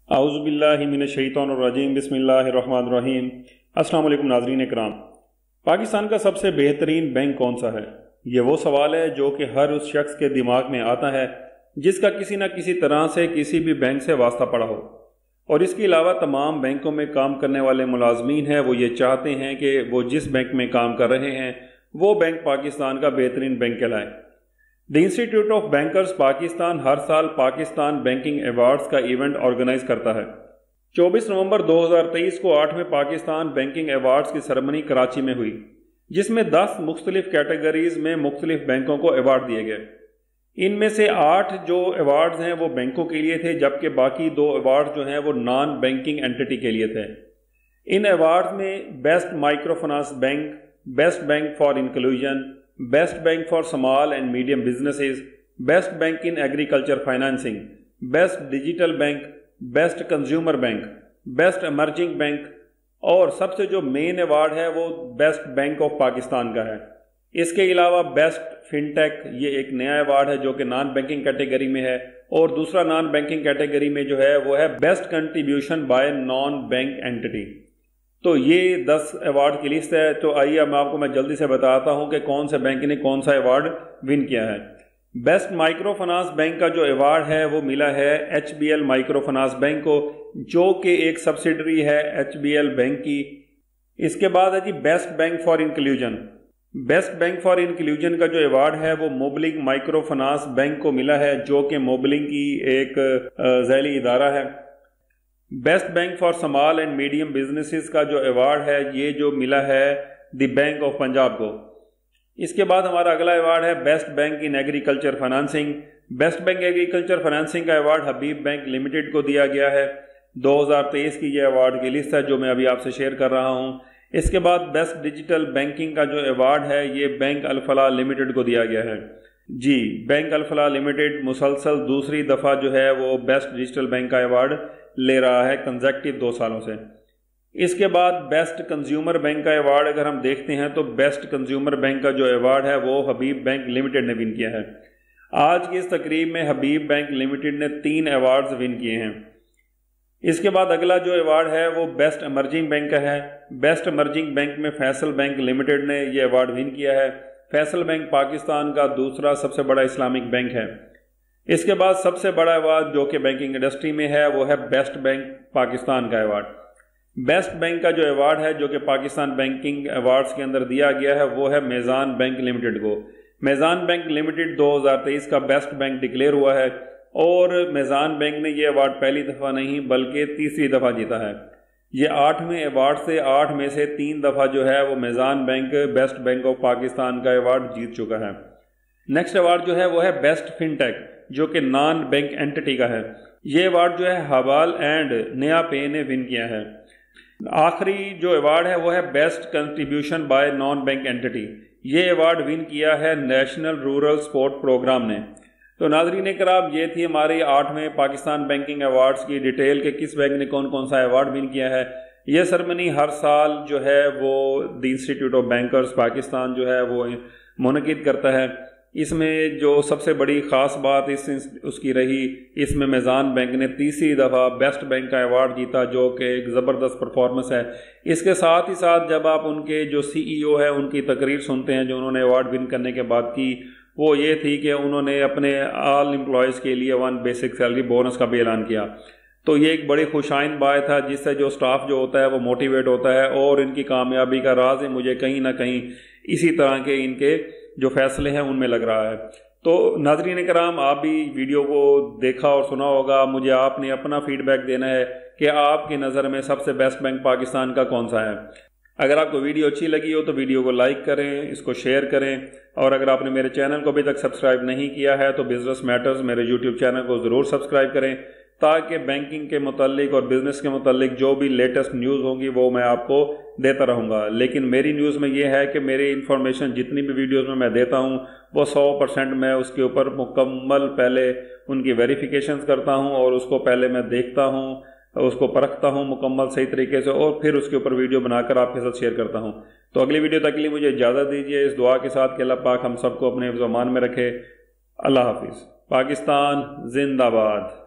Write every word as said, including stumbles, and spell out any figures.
اعوذ باللہ من الشیطان الرجیم بسم اللہ الرحمن الرحیم۔ السلام علیکم ناظرین اکرام۔ پاکستان کا سب سے بہترین بینک کون سا ہے؟ یہ وہ سوال ہے جو کہ ہر اس شخص کے دماغ میں آتا ہے جس کا کسی نہ کسی طرح سے کسی بھی بینک سے واسطہ پڑا ہو، اور اس کے علاوہ تمام بینکوں میں کام کرنے والے ملازمین ہیں وہ یہ چاہتے ہیں کہ وہ جس بینک میں کام کر رہے ہیں وہ بینک پاکستان کا بہترین بینک کہلائے۔ The institute of bankers Pakistan ہر سال پاکستان بینکنگ ایوارڈز کا ایونٹ آرگنائز کرتا ہے۔ چوبیس نومبر دو ہزار تیئیس کو آٹھویں پاکستان بینکنگ ایوارڈز کی سرمنی کراچی میں ہوئی، جس میں دس مختلف کیٹیگریز میں مختلف بینکوں کو ایوارڈ دیے گئے۔ ان میں سے آٹھ جو ایوارڈز ہیں وہ بینکوں کے لیے تھے، جبکہ باقی دو ایوارڈز جو ہیں وہ نان بینکنگ اینٹی کے لیے تھے۔ ان ایوارڈز میں best microfinance bank, best bank for inclusion, best bank for small and medium businesses, best bank in agriculture financing, best digital bank, best consumer bank, best emerging bank, اور سب سے جو مین award ہے وہ best bank of Pakistan کا ہے۔ اس کے علاوہ بیسٹ فن ٹیک، یہ ایک نیا ایوارڈ ہے جو کہ نان بینکنگ کیٹیگری میں ہے، اور دوسرا نان بینکنگ کیٹیگری میں جو ہے وہ ہے best contribution by non bank entity. تو یہ دس ایوارڈ کی لسٹ ہے۔ تو آئیے میں آپ کو میں جلدی سے بتاتا ہوں کہ کون سے بینک نے کون سا ایوارڈ ون کیا ہے۔ بیسٹ مائکرو فنانس بینک کا جو ایوارڈ ہے وہ ملا ہے H B L microfinance bank کو، جو کہ ایک سبسیڈری ہے ایچ بی ایل بینک کی۔ اس کے بعد ہے جی best bank for inclusion. Best bank for inclusion کا جو ایوارڈ ہے وہ موبلنگ مائکرو فنانس بینک کو ملا ہے، جو کہ موبلنگ کی ایک ذیلی ادارہ ہے۔ Best bank for small and medium businesses کا جو ایوارڈ ہے یہ جو ملا ہے دی بینک آف پنجاب کو۔ اس کے بعد ہمارا اگلا ایوارڈ ہے best bank in agriculture financing. Best bank agriculture financing کا ایوارڈ حبیب بینک لمیٹڈ کو دیا گیا ہے۔ دو ہزار تیئیس کی یہ ایوارڈ کی لسٹ ہے جو میں ابھی آپ سے شیئر کر رہا ہوں۔ اس کے بعد بیسٹ ڈیجیٹل بینکنگ کا جو ایوارڈ ہے یہ بینک الفلاح لمیٹڈ کو دیا گیا ہے۔ جی بینک الفلاح لمیٹڈ مسلسل دوسری دفعہ جو ہے وہ بیسٹ ڈیجیٹل بینک کا ایوارڈ لے رہا ہے کنزیکٹیو دو سالوں سے۔ اس کے بعد بیسٹ کنزیومر بینک کا ایوارڈ اگر ہم دیکھتے ہیں تو بیسٹ کنزیومر بینک کا جو ایوارڈ ہے وہ حبیب بینک لمیٹڈ نے ون کیا ہے۔ آج کی اس تقریب میں حبیب بینک لمیٹڈ نے تین ایوارڈز ون کیے ہیں۔ اس کے بعد اگلا جو ایوارڈ ہے وہ بیسٹ ایمرجنگ بینک کا ہے۔ بیسٹ ایمرجنگ بینک میں فیصل بینک لمیٹڈ نے یہ ایوارڈ ون کیا ہے۔ فیصل بینک پاکستان کا دوسرا سب سے بڑا اسلامک بینک ہے۔ اس کے بعد سب سے بڑا ایوارڈ جو کہ بینکنگ انڈسٹری میں ہے وہ ہے بیسٹ بینک پاکستان کا ایوارڈ۔ بیسٹ بینک کا جو ایوارڈ ہے جو کہ پاکستان بینکنگ ایوارڈز کے اندر دیا گیا ہے وہ ہے میزان بینک لمیٹڈ کو۔ میزان بینک لمیٹڈ دو ہزار تیئیس کا بیسٹ بینک ڈکلیئر ہوا ہے، اور میزان بینک نے یہ ایوارڈ پہلی دفعہ نہیں بلکہ تیسری دفعہ جیتا ہے۔ یہ آٹھویں ایوارڈ سے آٹھ میں سے تین دفعہ جو ہے وہ Meezan Bank best bank of Pakistan کا ایوارڈ جیت چکا ہے۔ نیکسٹ ایوارڈ جو ہے وہ ہے بیسٹ فن ٹیک، جو کہ نان بینک اینٹی کا ہے۔ یہ ایوارڈ جو ہے حوال اینڈ نیا پے نے ون کیا ہے۔ آخری جو ایوارڈ ہے وہ ہے best contribution by non bank entity. یہ ایوارڈ ون کیا ہے نیشنل رورل سپورٹ پروگرام نے۔ تو ناظرین کرام یہ تھی ہماری آٹھویں پاکستان بینکنگ ایوارڈز کی ڈیٹیل کہ کس بینک نے کون کون سا ایوارڈ ون کیا ہے۔ یہ سرمنی ہر سال جو ہے وہ the institute of bankers Pakistan جو ہے وہ منعقد کرتا ہے۔ اس میں جو سب سے بڑی خاص بات اس اس کی رہی، اس میں میزان بینک نے تیسری دفعہ بیسٹ بینک کا ایوارڈ جیتا، جو کہ ایک زبردست پرفارمنس ہے۔ اس کے ساتھ ہی ساتھ جب آپ ان کے جو سی ای او ہے ان کی تقریر سنتے ہیں جو انہوں نے ایوارڈ ون کرنے کے بعد کی، وہ یہ تھی کہ انہوں نے اپنے آل امپلائیز کے لیے ون بیسک سیلری بونس کا بھی اعلان کیا۔ تو یہ ایک بڑی خوشائن بات ہے جس سے جو سٹاف جو ہوتا ہے وہ موٹیویٹ ہوتا ہے، اور ان کی کامیابی کا راز ہے مجھے کہیں نہ کہیں اسی طرح کے ان کے جو فیصلے ہیں ان میں لگ رہا ہے۔ تو ناظرین کرام آپ بھی ویڈیو کو دیکھا اور سنا ہوگا، مجھے آپ نے اپنا فیڈ بیک دینا ہے کہ آپ کی نظر میں سب سے بیسٹ بینک پاکستان کا کون سا ہے۔ اگر آپ کو ویڈیو اچھی لگی ہو تو ویڈیو کو لائک کریں، اس کو شیئر کریں، اور اگر آپ نے میرے چینل کو ابھی تک سبسکرائب نہیں کیا ہے تو بزنس میٹرز میرے یوٹیوب چینل کو ضرور سبسکرائب کریں، تاکہ بینکنگ کے متعلق اور بزنس کے متعلق جو بھی لیٹسٹ نیوز ہوں گی وہ میں آپ کو دیتا رہوں گا۔ لیکن میری نیوز میں یہ ہے کہ میری انفارمیشن جتنی بھی ویڈیوز میں میں دیتا ہوں وہ سو پرسینٹ میں اس کے اوپر مکمل پہلے ان کی ویریفیکیشنز کرتا ہوں، اور اس کو پہلے میں دیکھتا ہوں، اس کو پرکھتا ہوں مکمل صحیح طریقے سے، اور پھر اس کے اوپر ویڈیو بنا کر آپ کے ساتھ شیئر کرتا ہوں۔ تو اگلی ویڈیو تک کے لیے مجھے اجازت دیجیے اس دعا کے ساتھ کہ اللہ پاک ہم سب کو اپنے حفظ و امان میں رکھے۔ اللہ حافظ۔ پاکستان زندہ باد۔